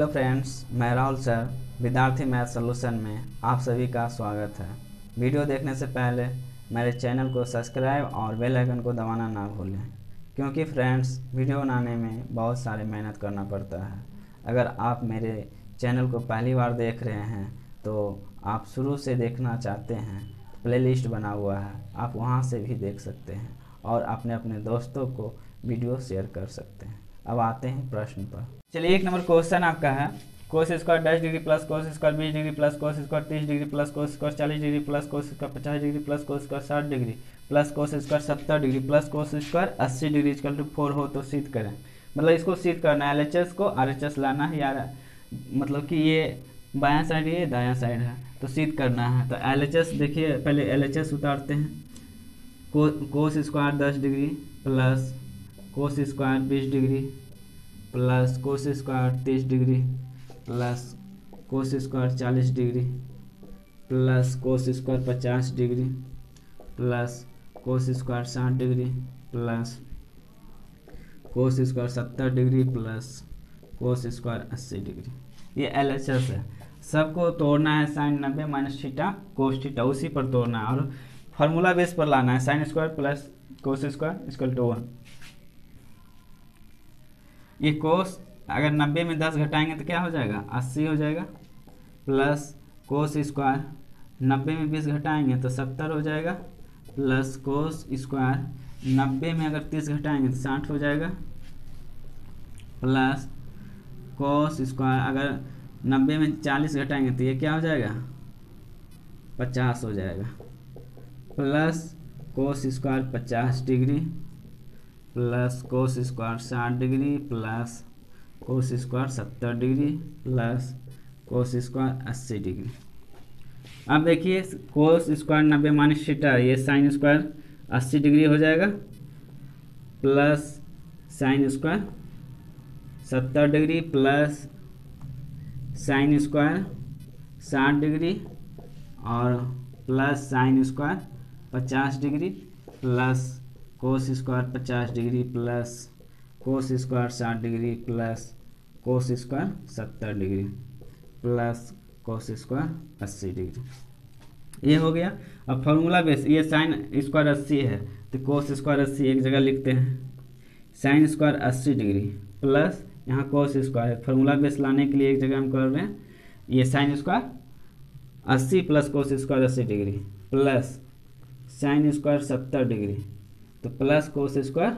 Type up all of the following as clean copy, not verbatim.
Hello friends, मैं Rahul sir Vidyarthi math solution में आप सभी का स्वागत है। वीडियो देखने से पहले मेरे चैनल को सब्सक्राइब और बेल आइकन को दबाना ना भूलें, क्योंकि फ्रेंड्स वीडियो बनाने में बहुत सारी मेहनत करना पड़ता है। अगर आप मेरे चैनल को पहली बार देख रहे हैं तो आप शुरू से देखना चाहते हैं, प्लेलिस्ट बना हुआ है, आप वहां से भी देख सकते हैं और अपने अपने दोस्तों को वीडियो शेयर कर सकते हैं। अब आते हैं प्रश्न पर। चलिए, 1 नंबर क्वेश्चन आपका है, cos square 10 degree plus cos square 20 degree plus cos square 30 degree plus cos square 40 degree plus cos square 50 degree plus cos square 60 degree plus cos square 70 degree plus cos square 80 degree equal to 4 हो तो सिद्ध करें। मतलब इसको सिद्ध करना है, LHS को RHS लाना है यार, मतलब कि ये बायां साइड ये दायां साइड है तो सिद्ध करना है। तो LHS देखिए, पहले LHS उतारते हैं। Cos square 10 degree plus cos square 20 degree plus cos square 30 degree plus cos square 40 degree plus cos square 50 degree plus cos square 60 degree plus cos square 70 degree plus cos square 80 degree. ये LHS है। सबको तोड़ना है, sine 90 minus theta cos theta उसी पर तोड़ना है और फार्मूला बेस पर लाना है। Sine square plus cos square equal to 1। ये कोस अगर 90 में 10 घटाएंगे तो क्या हो जाएगा, 80 हो जाएगा, प्लस कोस स्क्वायर 90 में 20 घटाएंगे तो 70 हो जाएगा, प्लस कोस स्क्वायर 90 में अगर 30 घटाएंगे तो 60 हो जाएगा, प्लस कोस स्क्वायर अगर 90 में 40 घटाएंगे तो ये क्या हो जाएगा, 50 हो जाएगा, plus cos square 50 degree plus cos square 60 degree plus cos square 70 degree plus cos square 80 degree. अब देखिए, कोस स्क्वायर 90 माइनस थीटा, ये साइन स्क्वायर 80 डिग्री हो जाएगा, plus sine square 70 degree plus sine square 60 degree और plus sine square 50 degree plus cos square 50 degree plus cos square 60 degree plus cos square 70 degree plus cos square 80 degree. ये हो गया। अब formula base, ये sine square 80 है तो कोस square 80 एक जगह लिखते हैं, साइन स्क्वायर 80 डिग्री प्लस यहाँ कोस स्क्वायर, फार्मूला बेस लाने के लिए एक जगह हम कर रहे हैं, ये sine square 80 plus cos square 80 degree plus sine square 70 degree तो plus cos square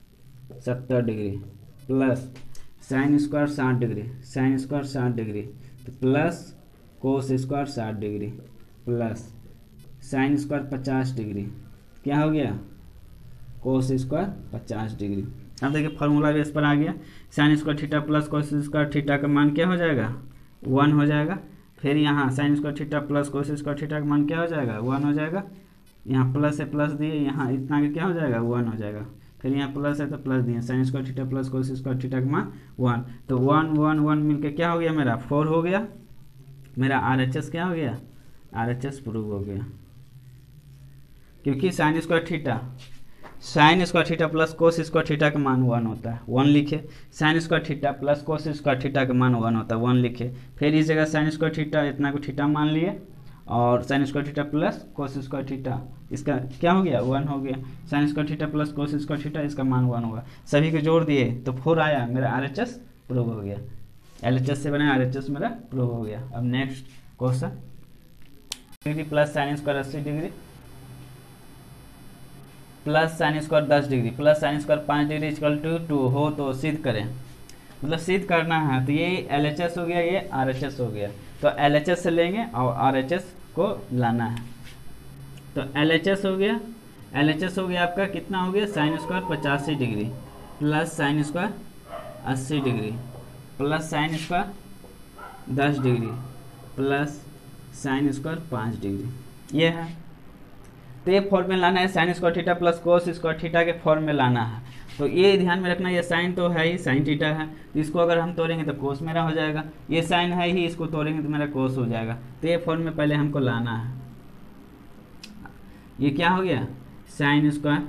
70 degree plus sine square 60 degree, sine square 60 degree तो plus cos square 60 degree plus sine square 50 degree, क्या हो गया, कोस स्क्वायर 50 डिग्री। अब देखिए formula base पर आ गया, sine square theta plus cos square theta का मान क्या हो जाएगा, 1 हो जाएगा। फिर यहाँ sine square theta plus cos square theta का मान क्या हो जाएगा, 1 हो जाएगा। यहाँ प्लस है, प्लस दिए, यहाँ इतना के क्या हो जाएगा, 1 हो जाएगा। फिर यहाँ प्लस है तो प्लस दिए, sine square theta plus cos square theta का मान 1, तो 1 1 1 मिलके क्या हो गया, मेरा 4 हो गया। मेरा RHS क्या हो गया, RHS प्रूव हो गया, क्योंकि sine square theta plus cos square theta का मान 1 होता है, 1 लिखे। Sine square theta plus cos square theta का मान 1 होता है, 1 लिखे। फिर इस जगह साइन स्क्वायर थीटा इतना को थीटा मान लिए और sine square theta plus cos square theta, इसका क्या हो गया, 1 हो गया। Sine square theta plus cos square theta, इसका मान 1 होगा। सभी को जोड़ दिए तो 4 आया, मेरा RHS प्रूव हो गया। LHS से बना RHS मेरा प्रूव हो गया। अब next question, degree plus sine square 80 degree plus sine square 10 degree plus sine square 5 degree equal to 2 हो तो सिद्ध करें। मतलब सिद्ध करना है तो ये LHS हो गया, ये RHS हो गया, तो LHS से लेंगे और RHS को लाना है। तो LHS हो गया आपका कितना हो गया, sine square 85 degree plus sine square 80 degree plus sine square 10 degree plus sine square 5 degree, ये है। तो ये फॉर्म में लाना है, sine square theta plus cos square theta के फॉर्म में लाना है। तो ये ध्यान में रखना, ये साइन तो है ही, साइन थीटा है, तो इसको अगर हम तोड़ेंगे तो कोस मेरा हो जाएगा। ये साइन है ही, इसको तोड़ेंगे तो मेरा कोस हो जाएगा। तो ये फॉर्म में पहले हमको लाना है। ये क्या हो गया, साइन स्क्वायर,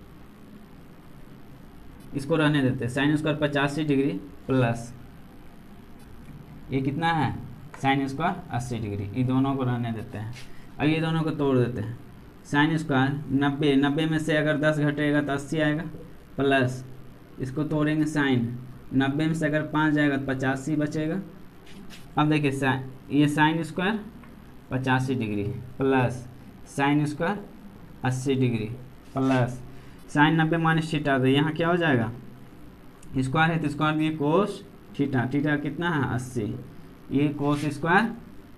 इसको रहने देते हैं, साइन स्क्वायर 85 डिग्री प्लस ये कितना है साइन स्क्वायर 80 डिग्री, ये दोनों को रहने देते हैं। अब ये दोनों को तोड़ देते हैं, साइन स्क्वायर 90, 90 में से अगर 10 घटेगा तो 80 आएगा, प्लस इसको तोड़ेंगे साइन 90 में से अगर 5 जाएगा तो 85 बचेगा। अब देखिए ये sine square 85 degree plus sine square 80 degree plus sine 90 minus theta, तो यहाँ क्या हो जाएगा स्क्वायर है तो स्क्वायर दिए कोस थीटा, थीटा कितना है 80, ये कोस स्क्वायर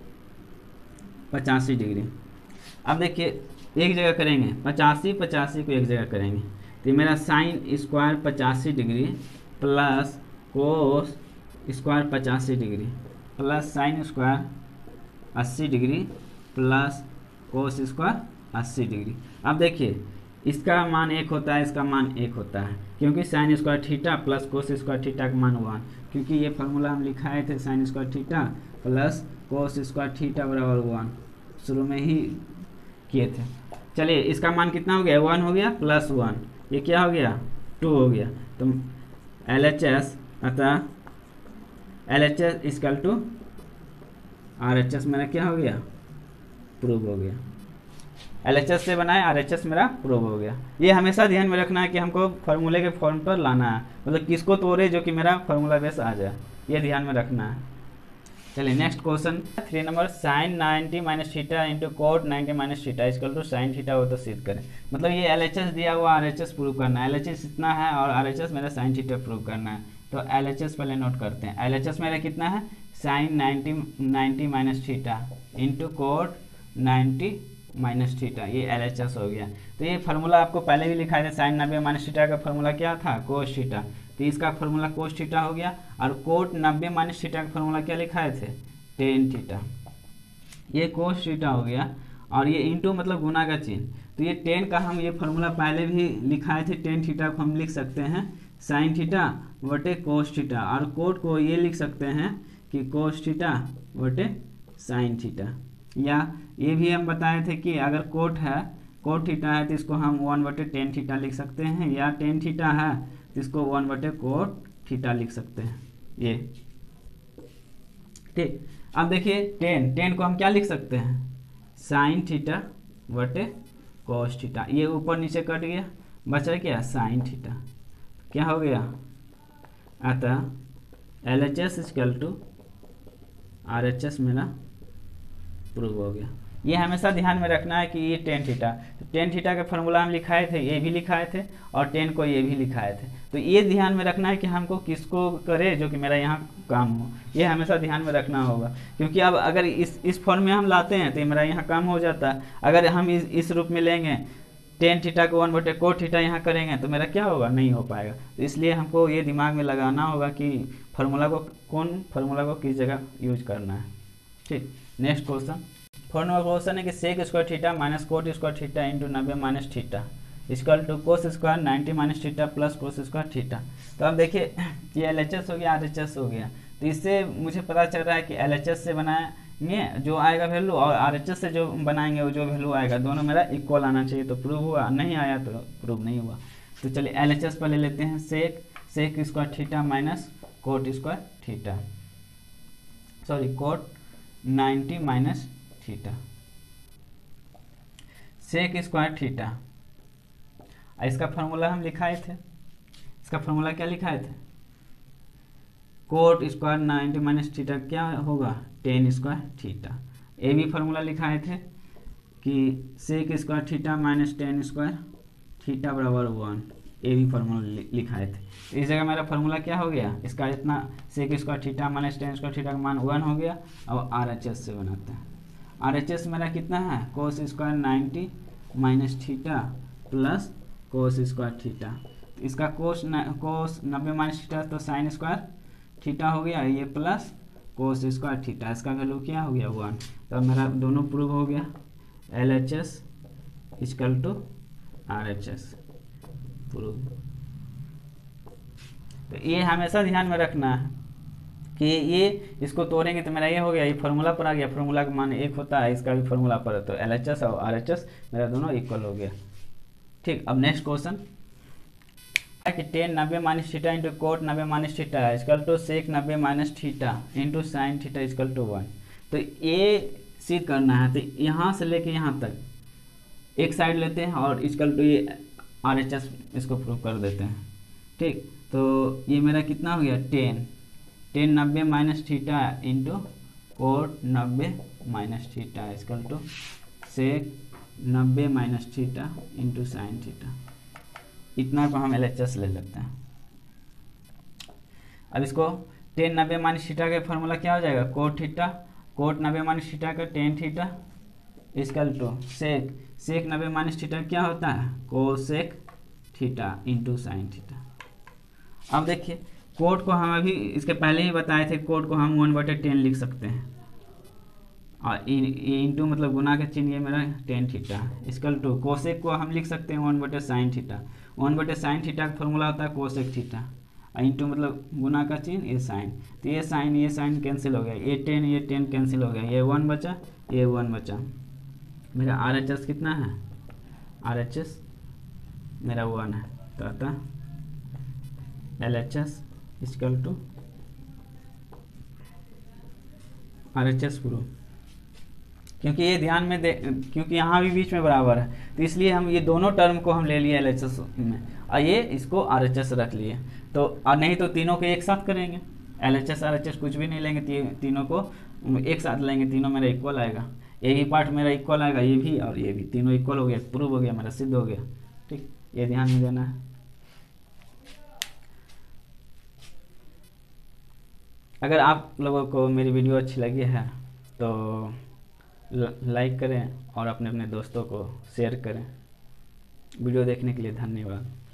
85 डिग्री। अब देखिए एक जगह करेंगे 85 85 को एक जगह करेंगे तो मेरा sine square 85 degree plus cos square 85 degree plus sine square 80 degree plus cos square 80 degree. अब देखिए इसका मान 1 होता है, इसका मान 1 होता है, क्योंकि sine square theta plus cos square theta का मान 1, क्योंकि ये फार्मूला हम लिखाए थे sine square theta plus cos square theta बराबर 1, शुरू में ही किए थे। चलिए इसका मान कितना हो गया 1 हो गया प्लस 1, ये क्या हो गया 2 हो गया, तो LHS अतः LHS इक्वल टू RHS मेरा क्या हो गया प्रूव हो गया, LHS से बनाए RHS मेरा प्रूव हो गया। ये हमेशा ध्यान में रखना है कि हमको फार्मूले के फॉर्म पर लाना है, मतलब किसको तोड़े जो कि मेरा फार्मूला बेस आ जाए, ये ध्यान में रखना है। चलिए नेक्स्ट क्वेश्चन 3 नंबर sine 90 minus theta into cot 90 minus theta equal to sine theta हो तो सिद्ध करें। मतलब ये LHS दिया हुआ RHS प्रूव करना है, LHS इतना है और RHS मेरा साइन थीटा प्रूव करना है, तो LHS पहले नोट करते हैं। LHS मेरा कितना है sine 90 minus theta into cot 90 minus theta, ये LHS हो गया। तो ये फार्मूला आपको पहले भी लिखा है, साइन 90 माइनस थीटा का फार्मूला क्या था कोस थीटा, तो इसका फार्मूला कोस थीटा हो गया, और कोट 90 माइनस थीटा का फार्मूला क्या लिखाए थे टेन थीटा, ये कोस थीटा हो गया, और ये इंटू मतलब गुना का चिन्ह, तो ये टेन का हम ये फार्मूला पहले भी लिखाए थे, टेन थीटा को हम लिख सकते हैं साइन थीटा बटे कोस थीटा, और कोट को ये लिख सकते हैं कि कोस थीटा बटे साइन थीटा, या ये भी हम बताए थे कि अगर कोट थीटा है तो इसको हम 1 बटे टेन थीटा लिख सकते हैं, या टेन थीटा है तो इसको 1 बटे कोट थीटा लिख सकते हैं, ये ठीक। अब देखिए टेन को हम क्या लिख सकते हैं साइन थीटा बटे कोस थीटा, ये ऊपर नीचे कट गया, बचा क्या साइन थीटा, क्या हो गया अतः LHS इक्वल टू RHS मेरा प्रूव हो गया। ये हमेशा ध्यान में रखना है कि ये टेन थीटा, तो टेन थीटा का फार्मूला हम लिखाए थे, ये भी लिखाए थे, और टेन को ये भी लिखाए थे, तो ये ध्यान में रखना है कि हमको किसको करे जो कि मेरा यहाँ काम हो, ये हमेशा ध्यान में रखना होगा, क्योंकि अब अगर इस फॉर्म में हम लाते हैं तो मेरा यहाँ काम हो जाता है, अगर हम इस रूप में लेंगे टेन थीटा को 1 बटे कोट थीटा यहाँ करेंगे तो मेरा क्या होगा नहीं हो पाएगा, तो इसलिए हमको ये दिमाग में लगाना होगा कि कौन फार्मूला को किस जगह यूज करना है, ठीक। नेक्स्ट क्वेश्चन 4 नंबर क्वेश्चन है कि sec square theta minus cot square theta into 90 minus theta equal to cos square 90 minus theta plus cos square theta. तो अब देखिए ये LHS हो गया RHS हो गया, तो इससे मुझे पता चल रहा है कि LHS से बनाएंगे जो आएगा वैल्यू, और RHS से जो बनाएंगे वो जो वैल्यू आएगा, दोनों मेरा इक्वल आना चाहिए, तो प्रूव हुआ, नहीं आया तो प्रूव नहीं हुआ। तो चलिए LHS पर ले लेते हैं sec square theta minus cot square theta, sorry cot 90 minus theta, sec square theta, इसका फार्मूला हम लिखाए थे, इसका फार्मूला क्या लिखाए थे कोट स्क्वायर 90 माइनस थीटा क्या होगा टेन स्क्वायर थीटा, ये भी फार्मूला लिखाए थे कि sec square theta minus tan square theta बराबर 1, ये भी फार्मूला लिखाए थे। इस जगह मेरा फार्मूला क्या हो गया, इसका इतना sec square theta minus tan square theta का मान 1 हो गया, और RHS से बनाते हैं। RHS मेरा कितना है cos square 90 minus theta plus cos square theta, इसका कोस 90 माइनस थीटा तो साइन स्क्वायर थीटा हो गया, ये प्लस कोस स्क्वायर थीटा, इसका वैल्यू क्या हो गया 1, तो मेरा दोनों प्रूव हो गया, LHS equal to RHS prove. तो ये हमेशा ध्यान में रखना है कि ये इसको तोड़ेंगे तो मेरा ये हो गया, ये फार्मूला पर आ गया, फार्मूला का मान 1 होता है, इसका भी फार्मूला पर है, तो LHS और RHS मेरा दोनों इक्वल हो गया, ठीक। अब नेक्स्ट क्वेश्चन कि tan 90 minus theta into cot 90 minus theta equal to sec 90 minus theta into sine theta equal to 1। तो ये सिद्ध करना है, तो यहाँ से लेके यहाँ तक एक साइड लेते हैं और इजकल टू ये RHS इसको प्रूव कर देते हैं। ठीक, तो ये मेरा कितना हो गया, 10 90 minus theta into cot 90 minus theta equal to sec 90 minus theta into sine theta. इतना को हम LHS ले लेते हैं। अब इसको 10 90 माइनस थीटा का फॉर्मूला क्या हो जाएगा, कोट 90 माइनस थीटा का tan theta equal to sec 90 minus theta क्या होता है, cosec theta into sine theta. अब देखिए कोट को हम अभी इसके पहले ही बताए थे, कोट को हम 1/10 लिख सकते हैं और इंटू मतलब गुना के चिन्ह ये मेरा tan theta equal to cosec को हम लिख सकते हैं 1/sin थीटा। 1/sin थीटा का फॉर्मूला होता है कोसेक थीटा और इंटू मतलब गुना का चिन्ह ये साइन, तो ये साइन कैंसिल हो गया, ये 10 कैंसिल हो गया, ये 1 बचा, ये 1 बचा। मेरा RHS कितना है, RHS मेरा 1 है, तो आता LHS equal to RHS proof. क्योंकि ये ध्यान में दे, क्योंकि यहाँ भी बीच में बराबर है, तो इसलिए हम ये दोनों टर्म को हम ले लिए LHS में और ये इसको RHS रख लिए। तो और नहीं तो तीनों को एक साथ करेंगे, LHS RHS कुछ भी नहीं लेंगे, तीनों को एक साथ लेंगे, तीनों मेरा इक्वल आएगा, ये ही पार्ट मेरा इक्वल आएगा, ये भी और ये भी, तीनों इक्वल हो गया, प्रूव हो गया, मेरा सिद्ध हो गया। ठीक, ये ध्यान में देना है। अगर आप लोगों को मेरी वीडियो अच्छी लगी है तो लाइक करें और अपने दोस्तों को शेयर करें। वीडियो देखने के लिए धन्यवाद।